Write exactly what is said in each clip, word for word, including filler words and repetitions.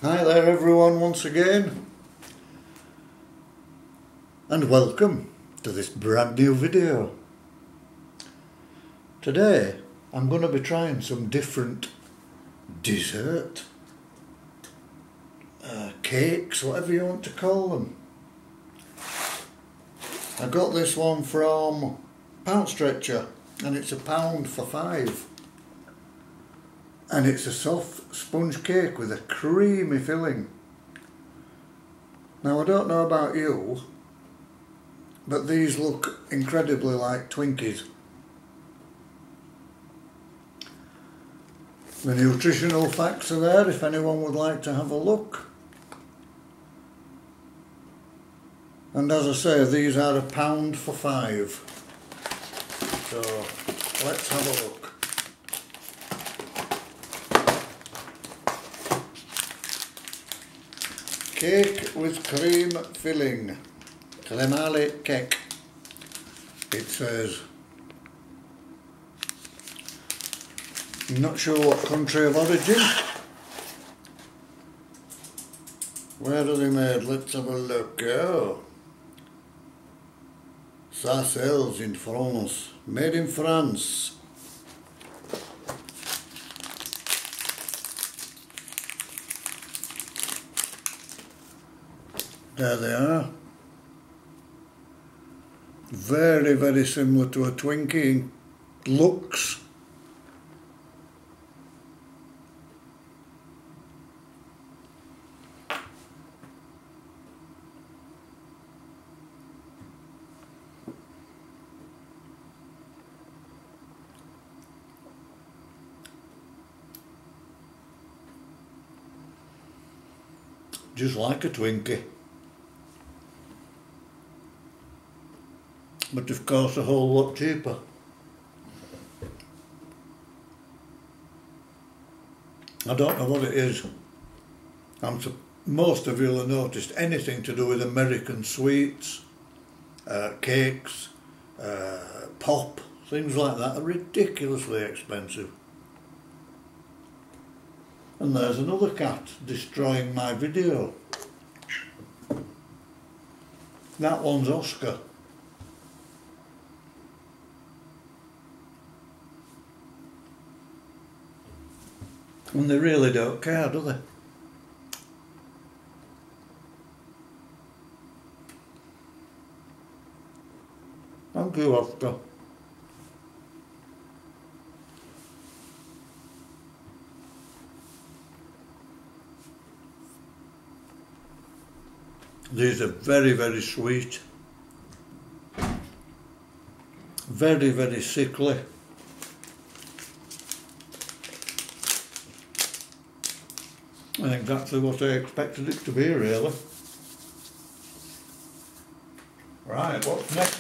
Hi there everyone once again, and welcome to this brand new video. Today I'm going to be trying some different dessert, uh, cakes, whatever you want to call them. I got this one from Pound Stretcher and it's a pound for five. And it's a soft sponge cake with a creamy filling. Now I don't know about you, but these look incredibly like Twinkies. The nutritional facts are there if anyone would like to have a look. And as I say, these are a pound for five. So let's have a look. Cake with cream filling, cremale cake, it says. I'm not sure what country of origin. Where are they made? Let's have a look. Oh, ça sells in France, made in France. There they are. Very, very similar to a Twinkie in looks. Just like a Twinkie. But of course a whole lot cheaper. I don't know what it is. I'm so, most of you will have noticed anything to do with American sweets, uh, cakes, uh, pop, things like that are ridiculously expensive. And there's another cat destroying my video. That one's Oscar. And they really don't care, do they? Thank you, Oscar. These are very, very sweet. Very, very sickly. Exactly what I expected it to be, really. Right, what's next?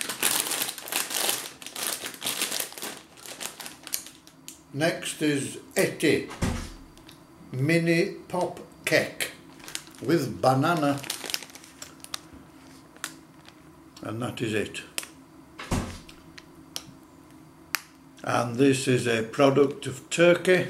Next is Eti Mini Pop Cake with banana. And that is it. And this is a product of Turkey.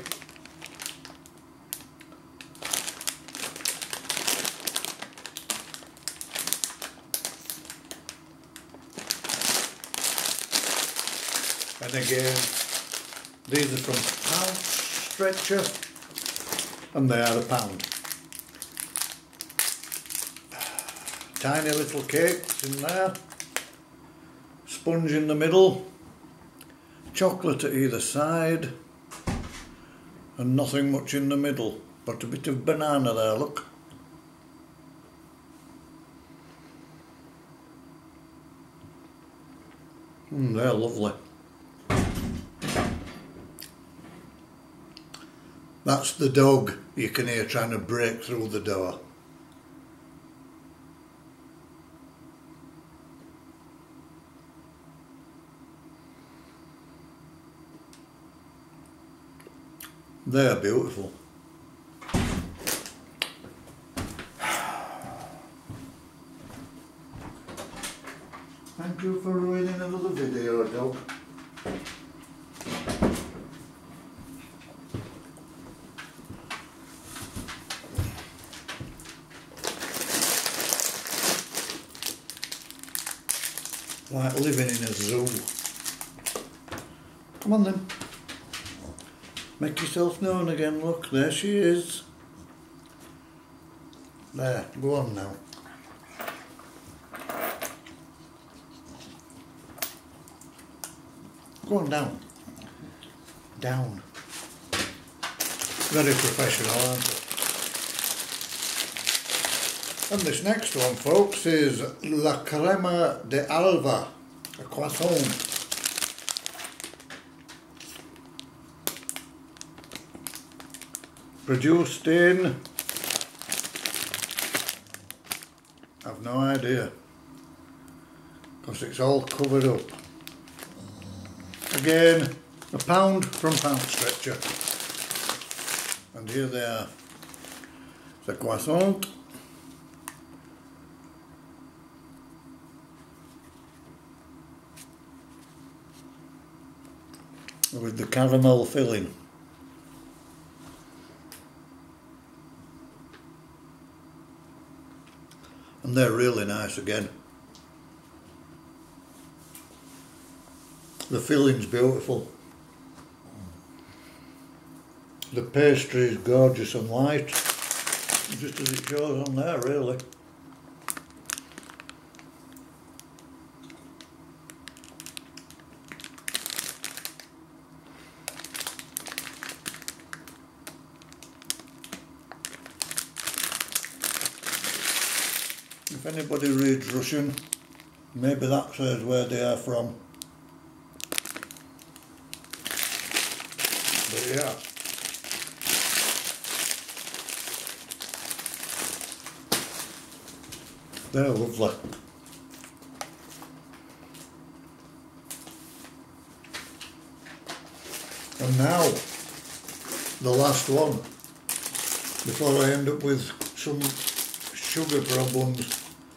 And again, these are from Pound Stretcher, and they are a pound. Tiny little cakes in there, sponge in the middle, chocolate at either side, and nothing much in the middle, but a bit of banana there, look. Mm, they're lovely. That's the dog you can hear trying to break through the door. They're beautiful. Thank you for ruining another video, dog. like living in a zoo. Come on then. Make yourself known again, look, there she is. There, go on now. Go on down. Down. Very professional, aren't it? And this next one, folks, is La Crema de Alva, a croissant. Produced in, I've no idea, because it's all covered up. Again, a pound from Pound Stretcher. And here they are, the croissant. With the caramel filling. And they're really nice again. The filling's beautiful. The pastry is gorgeous and light, just as it shows on there, really. If anybody reads Russian, maybe that says where they are from. But yeah. They're lovely. And now, the last one, before I end up with some sugar problems.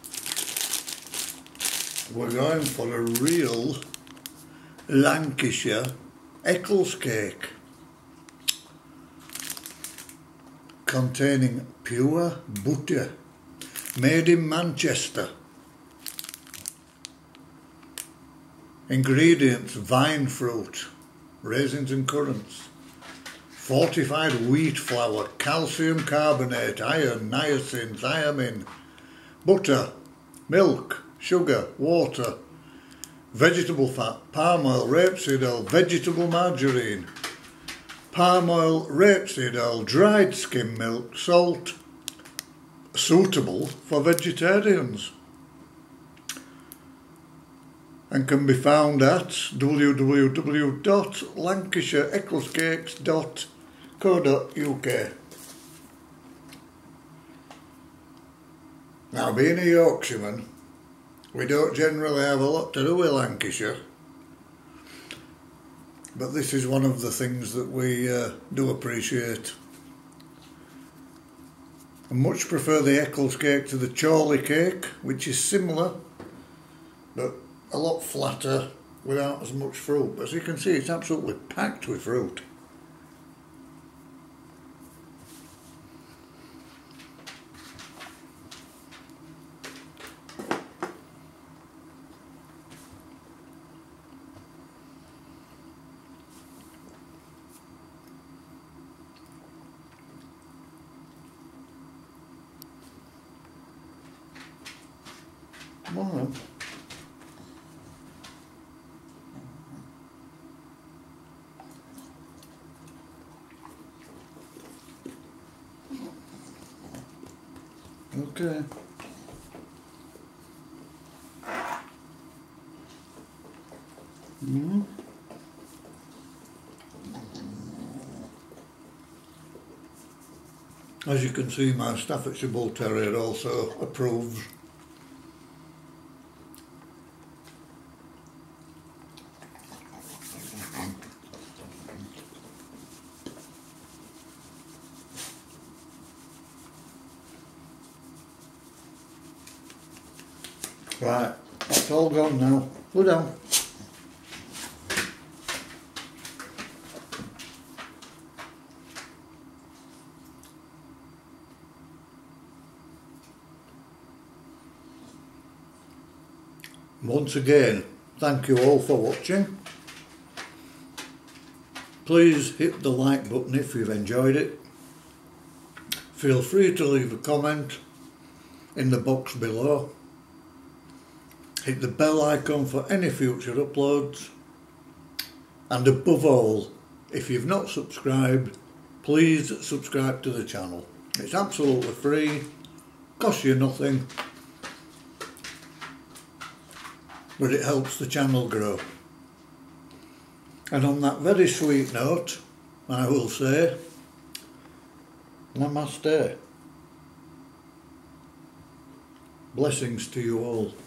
We're going for a real Lancashire Eccles cake, containing pure butter, made in Manchester. Ingredients: vine fruit, raisins and currants, fortified wheat flour, calcium carbonate, iron, niacin, thiamine, butter, milk, sugar, water, vegetable fat, palm oil, rapeseed oil, vegetable margarine, palm oil, rapeseed oil, dried skim milk, salt, suitable for vegetarians, and can be found at w w w dot lancashire eccles cakes dot co dot u k. Now, being a Yorkshireman, we don't generally have a lot to do with Lancashire, but this is one of the things that we uh, do appreciate. I much prefer the Eccles cake to the Chorley cake, which is similar, but a lot flatter without as much fruit. As you can see, it's absolutely packed with fruit. Come on then. Okay. Mm-hmm. As you can see, my Staffordshire Bull Terrier also approves. Right, that's all gone now. Go down. Once again, thank you all for watching. Please hit the like button if you've enjoyed it. Feel free to leave a comment in the box below. Hit the bell icon for any future uploads. And above all, if you've not subscribed, please subscribe to the channel. It's absolutely free, costs you nothing, but it helps the channel grow. And on that very sweet note, I will say, Namaste. Blessings to you all.